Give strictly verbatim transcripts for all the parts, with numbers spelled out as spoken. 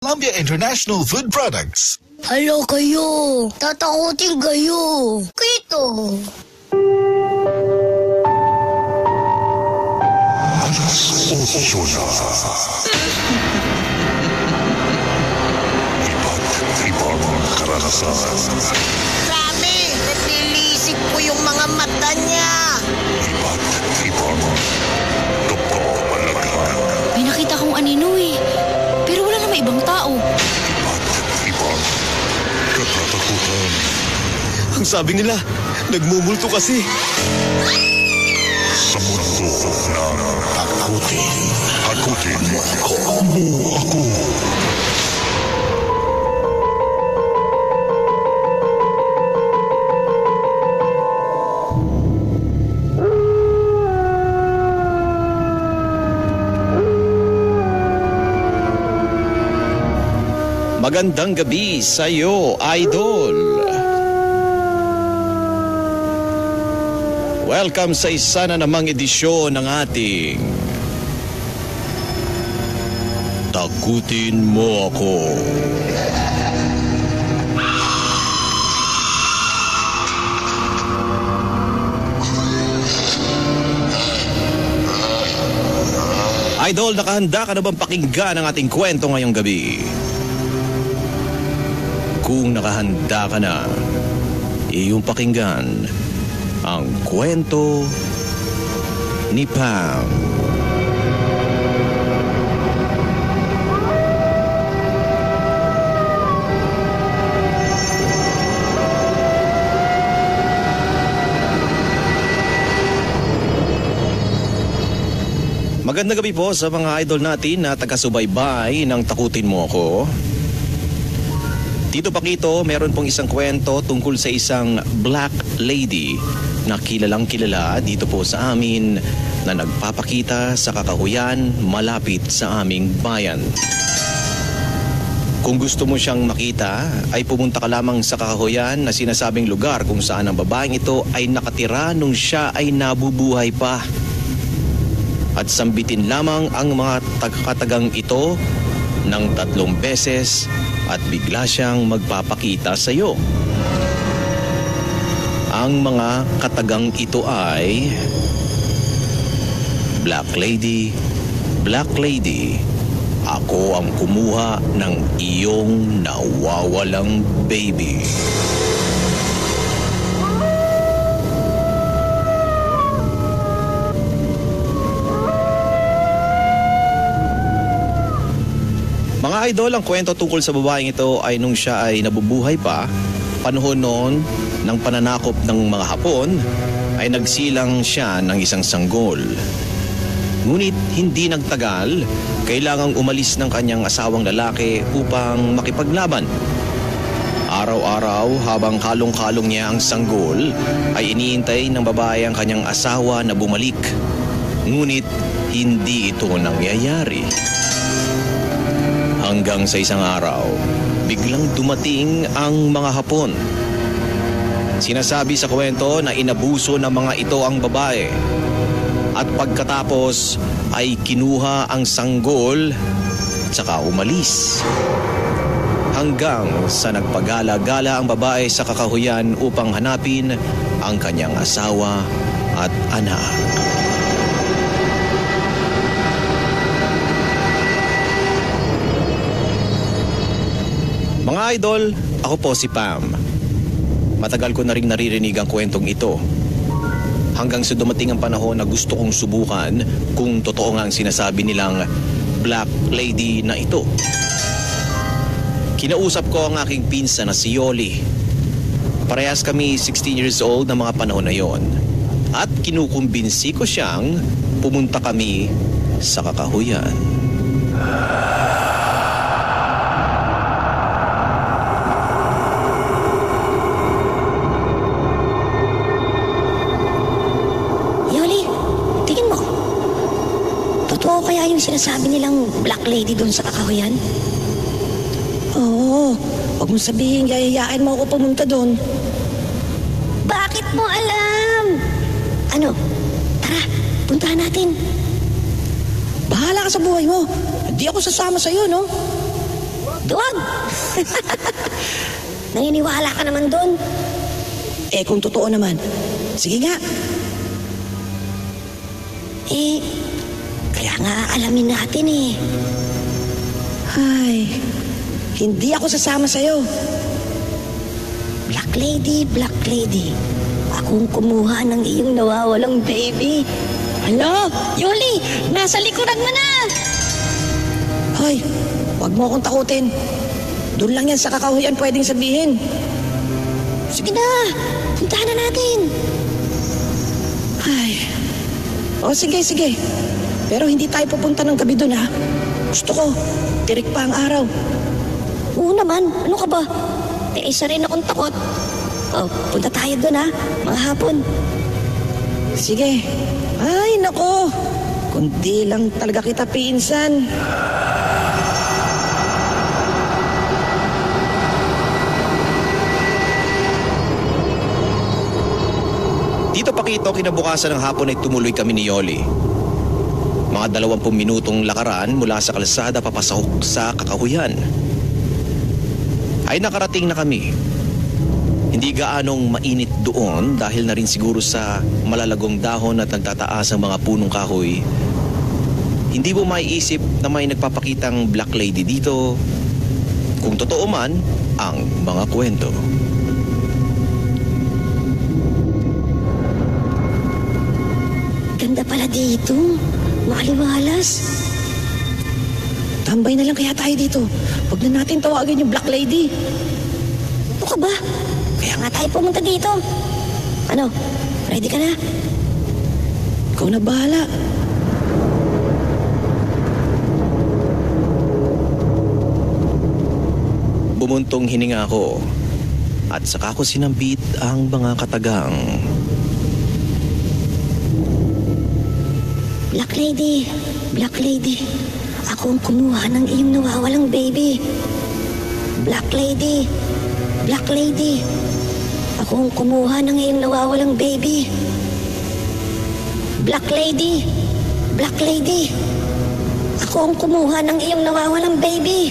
Columbia International Food Products. Halo kayo, tatakutin kayo. Kito. Alas ocho na. Iba't ibang karanasan. Grabe, napilisik ko yung mga mata niya. Iba't ibang kapapalagan. May nakita kong anino eh. Pero wala naman ibang tao. Iba't ibang katatakutan. Ang sabi nila, nagmumulto kasi. Sa mundo ng takutin. Takutin mo ako. Mo ako. Magandang gabi sa iyo, Idol. Welcome sa isa na namang edisyon ng ating Takutin Mo Ako. Idol, nakahanda ka na bang pakinggan ang ating kwento ngayong gabi? Kung nakahanda ka na, iyong pakinggan ang kwento ni Pam. Magandang gabi po sa mga idol natin na taga-subaybay ng Takutin Mo Ako. Tito Paquito, meron pong isang kwento tungkol sa isang black lady na kilalang kilala dito po sa amin na nagpapakita sa kakahuyan malapit sa aming bayan. Kung gusto mo siyang makita, ay pumunta ka lamang sa kakahuyan na sinasabing lugar kung saan ang babaeng ito ay nakatira nung siya ay nabubuhay pa. At sambitin lamang ang mga katagang ito ng tatlong beses at bigla siyang magpapakita sa iyo. Ang mga katagang ito ay Black Lady, Black Lady, ako ang kumuha ng iyong nawawalang baby. Mga idol, ang kwento tungkol sa babaeng ito ay nung siya ay nabubuhay pa, panahon noon ng pananakop ng mga Hapon, ay nagsilang siya ng isang sanggol. Ngunit hindi nagtagal, kailangang umalis ng kanyang asawang lalaki upang makipaglaban. Araw-araw habang kalong-kalong niya ang sanggol, ay iniintay ng babae ang kanyang asawa na bumalik. Ngunit hindi ito nangyayari. Hanggang sa isang araw, biglang dumating ang mga Hapon. Sinasabi sa kwento na inabuso ng mga ito ang babae. At pagkatapos ay kinuha ang sanggol at saka umalis. Hanggang sa nagpagala-gala ang babae sa kakahuyan upang hanapin ang kanyang asawa at anak. Mga idol, ako po si Pam. Matagal ko na rin naririnig ang kwentong ito. Hanggang sa dumating ang panahon na gusto kong subukan kung totoo nga ang sinasabi nilang Black Lady na ito. Kinausap ko ang aking pinsan na si Yoli. Parehas kami sixteen years old na mga panahon na yon. At kinukumbinsi ko siyang pumunta kami sa kakahuyan. Totoo kaya yung sinasabi nilang Black Lady doon sa kakahuyan? Oo, huwag mong sabihin, yayayain mo ako pumunta doon. Bakit mo alam? Ano? Tara, puntahan natin. Bahala ka sa buhay mo. Hindi ako sasama sa'yo, no? Doon! Naniniwala ka naman doon? Eh kung totoo naman, sige nga. Eh, kaya nga alamin natin eh. Ay, hindi ako sasama sa'yo. Black Lady, Black Lady. Akong kumuha ng iyong nawawalang baby. Hala, Yoli, nasa likuran mo na! Hoy, huwag mo akong takutin. Doon lang yan sa kakahuyan pwedeng sabihin. Sige na, puntahan na natin. Ay, o sige, sige. Pero hindi tayo pupunta ng gabi doon ha. Gusto ko, tirik pa ang araw. Oo naman, ano ka ba? Eh, isa rin akong takot. Oh, punta tayo doon ha, mga hapon. Sige. Ay, nako. Kundi lang talaga kita pinsan. Dito Pakito, kinabukasan ng hapon ay tumuloy kami ni Yoli. Mga dalawampung minutong lakaran mula sa kalsada papasok sa kakahuyan. Ay nakarating na kami. Hindi gaanong mainit doon dahil na rin siguro sa malalagong dahon at nagtataas ang mga punong kahoy. Hindi mo maiisip na may nagpapakitang Black Lady dito, kung totoo man ang mga kwento. Ganda pala dito. Makaliwalas. Tambay na lang kaya tayo dito. Huwag na natin tawagin yung Black Lady. Ano ka ba? Kaya nga tayo pumunta dito. Ano? Ready ka na? Ikaw na bahala. Bumuntong hininga ako at saka ko sinambit ang mga katagang. Black Lady, Black Lady, ako ang kumuha ng iyong nawawalang baby. Black Lady, Black Lady, ako ang kumuha ng iyong nawawalang baby. Black Lady, Black Lady, ako ang kumuha ng iyong nawawalang baby.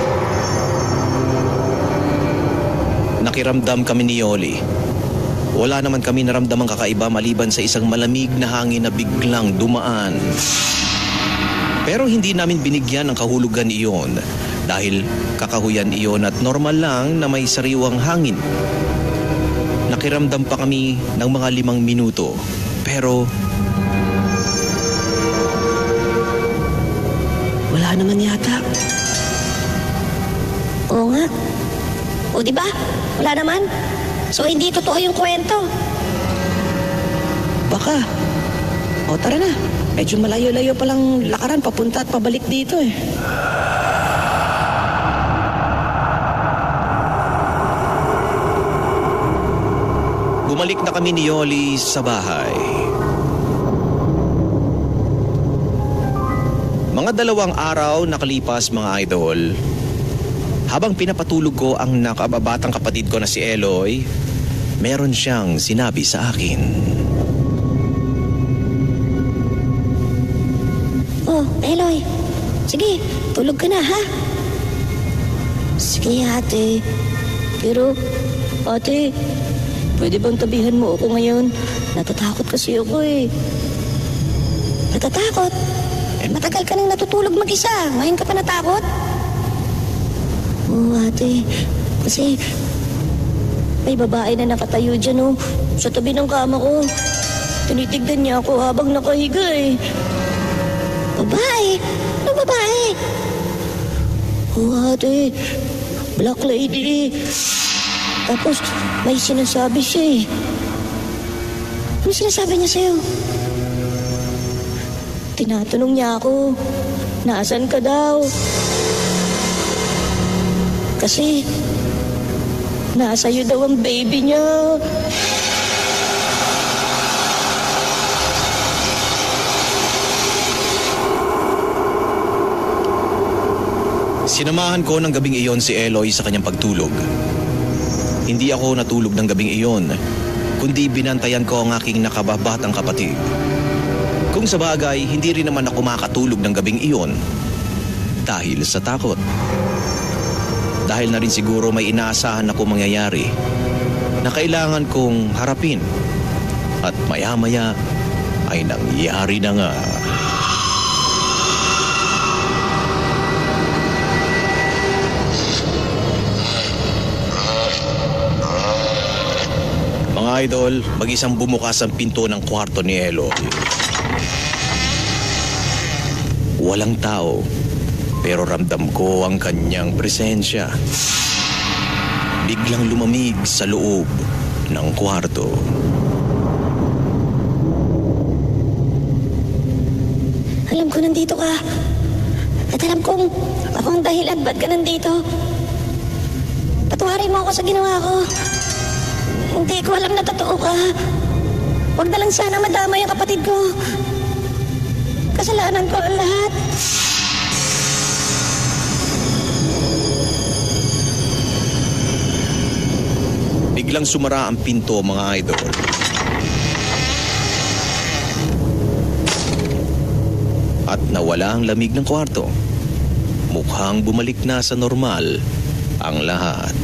Nakiramdam kami ni Yoli. Wala naman kami naramdamang kakaiba maliban sa isang malamig na hangin na biglang dumaan. Pero hindi namin binigyan ng kahulugan iyon dahil kakahuyan iyon at normal lang na may sariwang hangin. Nakiramdam pa kami ng mga limang minuto pero Wala naman yata. Oo nga. O di ba? Wala naman. So hindi totoo yung kwento. Baka. O tara na. Medyo malayo-layo palang lakaran papunta at pabalik dito eh. bumalik na kami ni Yoli sa bahay. Mga dalawang araw nakalipas mga idol. Habang pinapatulog ko ang nakababatang kapatid ko na si Eloy, meron siyang sinabi sa akin. Oh, Eloy. Sige, tulog ka na ha? Sige ate. Pero, ate, pwede bang tabihan mo ako ngayon? Natatakot kasi ako eh. Natatakot? Eh, matagal ka nang natutulog mag-isa. Ngayon ka pa natakot? Oo, ate. Kasi may babae na nakatayo dyan, oh. Sa tabi ng kama ko. Tinitignan niya ako habang nakahiga, eh. Babae? Ano babae? Oo, ate. Black Lady. Tapos, may sinasabi siya, eh. Ano sinasabi niya sa'yo? Tinatanong niya ako, nasaan ka daw? Kasi, nasa iyo daw ang baby niya. Sinamahan ko ng gabing iyon si Eloy sa kanyang pagtulog. Hindi ako natulog ng gabing iyon, kundi binantayan ko ang aking nakababatang kapatid. Kung sa bagay, hindi rin naman ako makatulog ng gabing iyon dahil sa takot. dahil na rin siguro may inaasahan ako mangyayari na kailangan kong harapin. At maya-maya ay nangyari na nga. Mga idol, mag-isang bumukas ang pinto ng kwarto ni Eloy. Walang tao, pero ramdam ko ang kanyang presensya. Biglang lumamig sa loob ng kwarto. Alam ko nandito ka. At alam kong ako ang dahilan ba't ka nandito. Patawarin mo ako sa ginawa ko. Hindi ko alam na totoo ka. Huwag na lang sana madama yung kapatid ko. Kasalanan ko ang lahat. Biglang sumara ang pinto, mga idol. At nawala ang lamig ng kwarto. Mukhang bumalik na sa normal ang lahat.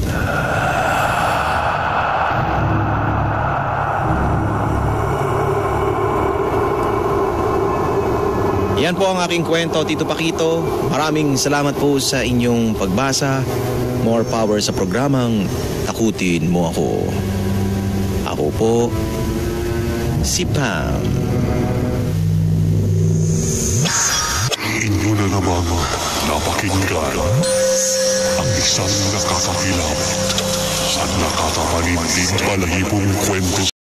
Yan po ang aking kwento, Tito Paquito. Maraming salamat po sa inyong pagbasa. More power sa programang Takutin Mo Ako. Ako po, si Pam. Inyo na naman napakinggan ang isang nakakakilabot at nakakapanindig balahibong kwento